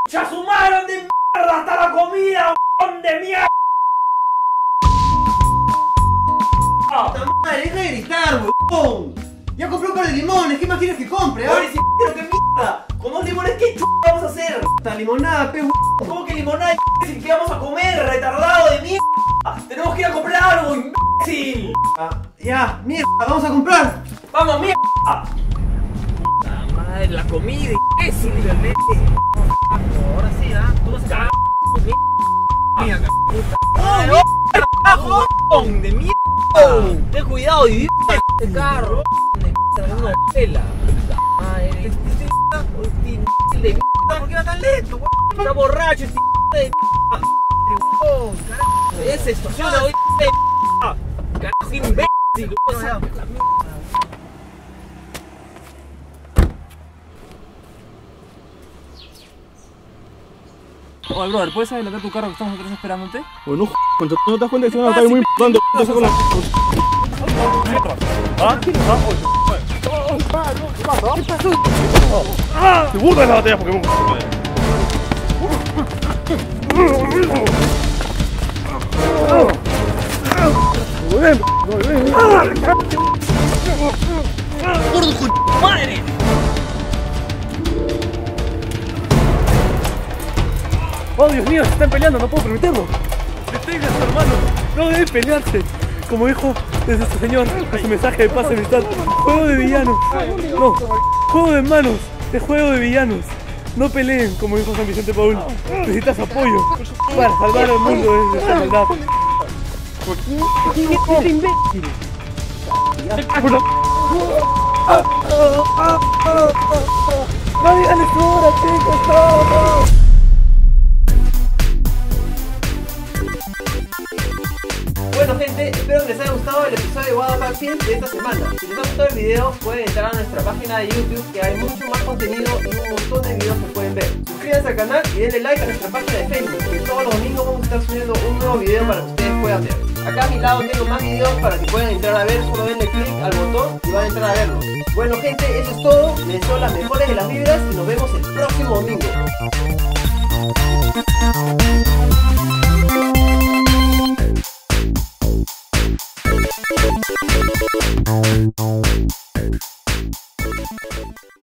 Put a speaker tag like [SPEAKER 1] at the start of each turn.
[SPEAKER 1] ¡Ya sumaron de mierda hasta la comida, de mierda!
[SPEAKER 2] ¡Puta madre, deja de gritar, weón! Ya compré un par de limones, ¿qué más quieres que compre, ah?
[SPEAKER 1] Oye, si pero qué mierda. Con 2 limones, ¿qué vamos a hacer?
[SPEAKER 2] Puta limonada, pe, weón.
[SPEAKER 1] ¿Cómo que limonada, imbécil? ¿Qué vamos a comer, retardado de mierda? Tenemos que ir a comprar algo, imbécil.
[SPEAKER 2] Ya, mierda, vamos a comprar.
[SPEAKER 1] ¡Vamos, mierda! Puta madre, la comida, imbécil, ¿entendés? Ahora sí, ¿ah? Tú vas a cagar, mierda, puta. ¡Oh, mierda! ¡De mierda! Ten cuidado, idiota, este carro. Una pela. Madre, de mierda. ¿Por qué va tan lento, weón? Está borracho, este de mierda. Se estaciona hoy de mierda. Carajo, imbécil.
[SPEAKER 3] Oye, brother, ¿puedes adelantar tu carro que estamos nosotros esperándote?
[SPEAKER 4] Bueno, concha, ¿no te das cuenta que es una batalla muy importante? ¿Qué pasa con la... ¿Qué burda es la batalla Pokémon?
[SPEAKER 1] ¡Madre!
[SPEAKER 4] ¡Oh, Dios mío! Se están peleando, no puedo permitirlo. Deténganse, hermano. No deben pelearse. Como dijo desde este señor en su mensaje de paz y amistad. Juego de villanos. No. Juego de manos. Es juego de villanos. No peleen, como dijo San Vicente Paul. Necesitas apoyo para salvar al mundo de esta maldad. ¡Este imbécil! ¡No digan esto ahora, chicos! ¡No!
[SPEAKER 2] Bueno, gente, espero que les haya gustado el episodio de Guadalajara Film de esta semana. Si les ha gustado el video, pueden entrar a nuestra página de YouTube, que hay mucho más contenido y un montón de videos que pueden ver. Suscríbanse al canal y denle like a nuestra página de Facebook, que todos los domingos vamos a estar subiendo un nuevo video para que ustedes puedan ver. Acá a mi lado tengo más videos para que puedan entrar a ver, solo denle click al botón y van a entrar a verlos. Bueno, gente, eso es todo. Les deseo las mejores de las vibras y nos vemos el próximo domingo.